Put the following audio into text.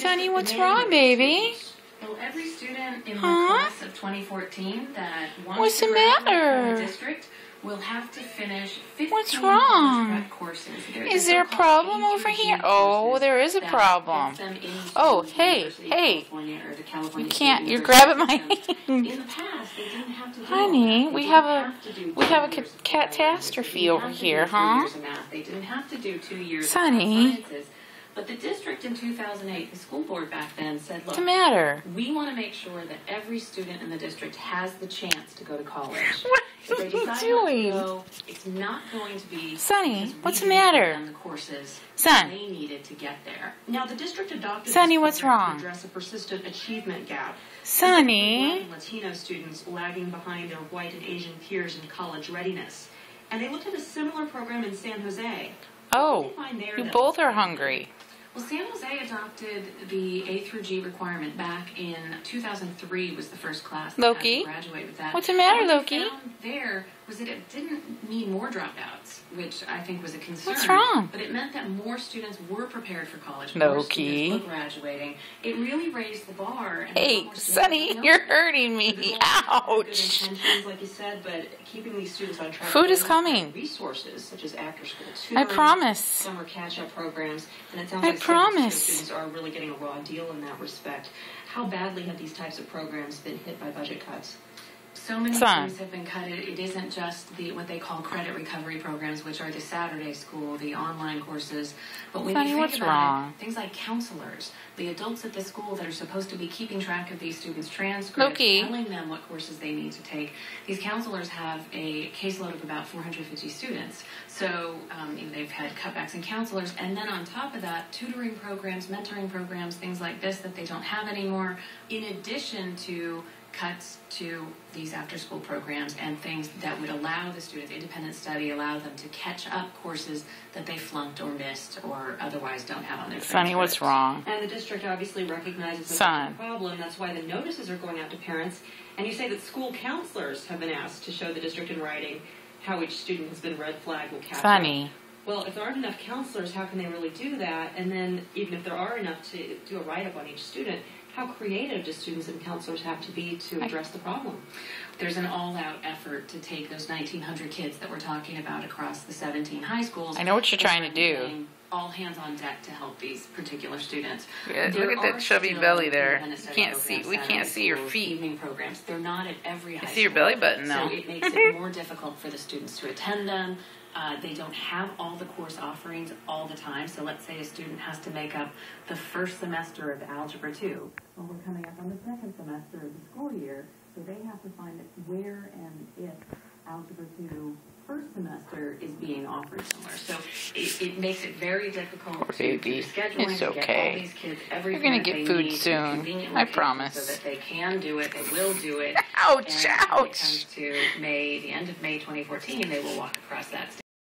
Sonny, what's wrong, baby? Well, every student in the Huh? class of 2014 that wants What's to the graduate matter? from the district will have to finish 15 What's wrong? prep courses. Is there a problem over here? Oh, there is a problem. Oh, hey, hey. You can't. You're grabbing my hand. In the past, they didn't have to do Honey, all that. we They have didn't a have to do 2 years of catastrophe over math. here, They didn't have huh? to do 3 years of math. They didn't have to do 2 years of Sonny. sciences. But the district in 2008, the school board back then said, What's look, the matter? we want to make sure that every student in the district has the chance to go to college. What If they are you decide not to doing? go, it's not going to be Sonny, because we what's the didn't give matter? them the courses Son. they needed to get there. Now, the district adopted Sonny, this what's program wrong? to address a persistent achievement gap. Sonny. Black and Latino students lagging behind their white and Asian peers in college readiness. And they looked at a similar program in San Jose. Oh, What did they find there you that both was are different? hungry. Well, San Jose adopted the A through G requirement back in 2003 was the first class that Loki? had to graduate with that. What's the matter, And what Loki? they found there was that it didn't mean more dropouts, which I think was a concern. What's wrong? But it meant that more students were prepared for college. Loki. More students were graduating. It really raised the bar. And Hey, more students Sonny, know you're that. hurting The me. goal is to have good Ouch. intentions, like you said, but keeping these students on track. Food is with coming. Resources such as after-school I tutoring, promise. summer catch-up programs, and it sounds I like promise. students are really getting a raw deal in that respect. How badly have these types of programs been hit by budget cuts? So many Son. things have been cut. It isn't just what they call credit recovery programs, which are the Saturday school, the online courses. But when Sonny, you think what's about wrong? it, things like counselors, the adults at the school that are supposed to be keeping track of these students' transcripts, Loki. telling them what courses they need to take. These counselors have a caseload of about 450 students. So they've had cutbacks in counselors. And then on top of that, tutoring programs, mentoring programs, things like this that they don't have anymore, in addition to cuts to these after-school programs and things that would allow the students, independent study, allow them to catch up courses that they flunked or missed or otherwise don't have on their Sonny, what's transcripts. wrong? And the district obviously recognizes this Son. problem. That's why the notices are going out to parents. And you say that school counselors have been asked to show the district in writing how each student has been red flagged will catch up. Sonny. Well, if there aren't enough counselors, how can they really do that? And then even if there are enough to do a write-up on each student, how creative do students and counselors have to be to address the problem? There's an all-out effort to take those 1,900 kids that we're talking about across the 17 high schools. I know what you're trying to do. and all hands on deck to help these particular students. Yeah, There look at that are chubby still belly there. independent You study can't see. programs, We can't Saturday see your schools, feet. Evening programs. They're not at every high I see your school. belly button though. So it makes it more difficult for the students to attend them. They don't have all the course offerings all the time. So let's say a student has to make up the first semester of Algebra 2. Well, we're coming up on the second semester of the school year, so they have to find where and if Algebra 2 first semester is being offered somewhere. So it makes it very difficult to Baby, schedule it's to get all okay. these kids everything You're gonna that get they food need in soon. convenient I locations promise. So that they can do it, they will do it. Ouch, And when it ouch. comes to May, the end of May 2014, they will walk across that stage.